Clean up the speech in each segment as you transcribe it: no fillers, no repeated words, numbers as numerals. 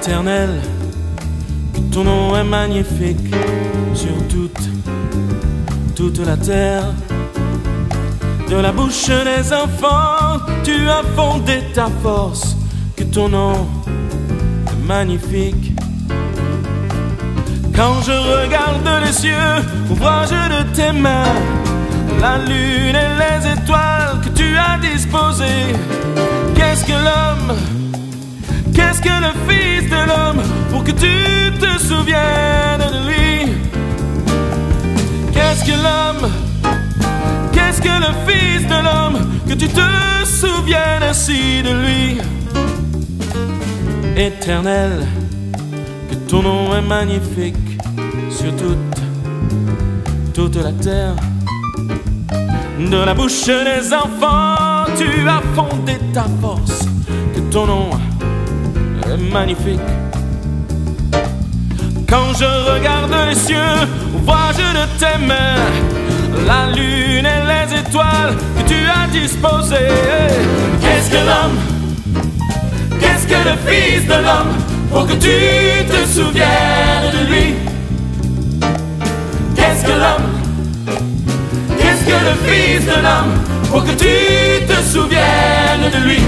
Éternel, que ton nom est magnifique sur toute la terre. De la bouche des enfants, tu as fondé ta force, que ton nom est magnifique. Quand je regarde les cieux, ouvrage de tes mains, la lune et les étoiles que tu as disposées. Qu'est-ce que l'homme, qu'est-ce que le Fils de l'homme, pour que tu te souviennes de lui? Qu'est-ce que l'homme, qu'est-ce que le Fils de l'homme, que tu te souviennes ainsi de lui? Éternel, que ton nom est magnifique sur toute la terre. De la bouche des enfants, tu as fondé ta force, que ton nom est magnifique. Quand je regarde les cieux, vois-je de tes mains la lune et les étoiles que tu as disposées. Qu'est-ce que l'homme, qu'est-ce que le Fils de l'homme, pour que tu te souviennes de lui? Qu'est-ce que l'homme, qu'est-ce que le Fils de l'homme, pour que tu te souviennes de lui?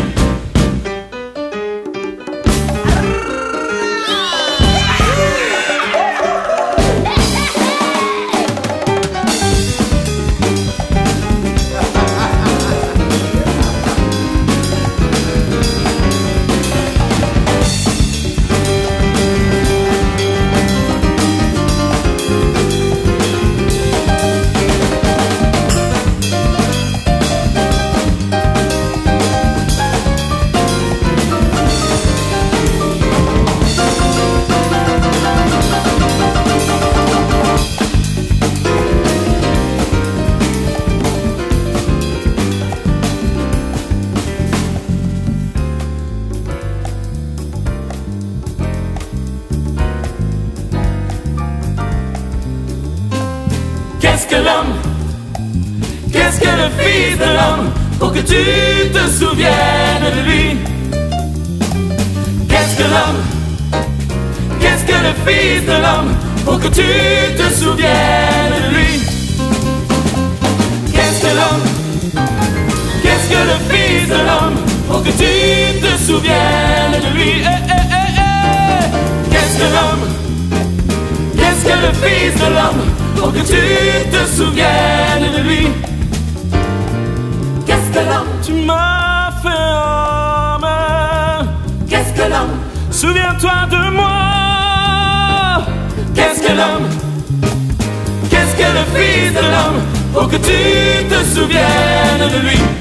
Qu'est-ce que l'homme, qu'est-ce que le Fils de l'homme, pour que tu te souviennes de lui? Qu'est-ce que l'homme, qu'est-ce que le Fils de l'homme, pour que tu te souviennes de lui? Qu'est-ce que l'homme, qu'est-ce que le Fils de l'homme, pour que tu te souviennes de lui? Qu'est-ce que l'homme, qu'est-ce que le Fils de l'homme, pour que tu te souviennes de lui? Qu'est-ce que l'homme, tu m'as fait homme. qu'est-ce que l'homme, Souviens-toi de moi. qu'est-ce que l'homme, Qu'est-ce que le Fils de l'homme, pour que tu te souviennes de lui?